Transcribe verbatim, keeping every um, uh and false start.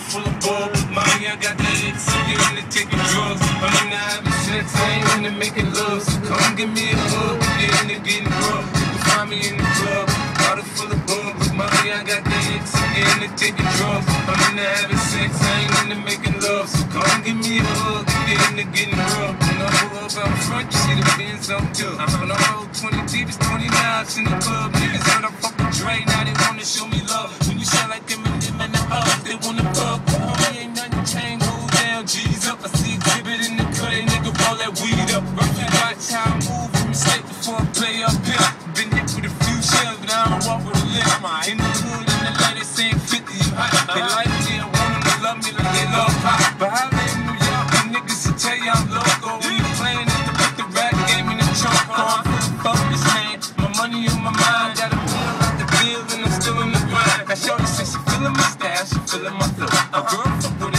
full of bull. Mommy, I got that X, so get into taking drugs. I'm into having sex, I ain't into making love. So come give me a hug, get into getting rough. You can find me in the club, bottle full of bums. Mommy, I got that X, so get into taking drugs. I'm into having sex, I ain't into making love. So come give me a hug, get into getting rough. When I pull up out front, you see the Benz on dub. When I roll twenty deep, it's twenty knives in the club. Niggas heard I fuck with Dre, now they wanna show me love. When you shine like them and them and the up, they wanna fuck. Homie, ain't nothing changed, hold down, G's up. I see exhibit in the cut, and nigga roll that weed up. Roughly watch how I move from the state before I play up here. Been hit with a few shells, but I don't walk with a limp. In the hood, in the light, they saying fifty, you hot. They like me, I want them to love me like they love pop. But I live in New York, and niggas will tell you I'm loco. When you playing is to put the rap game in the trunk. Oh, I'm feeling focused, man. My money on my mind, got a meal out the bill, and I'm still in the grind. Now, shorty says she feeling my style, she feeling my flow. A girl fuck with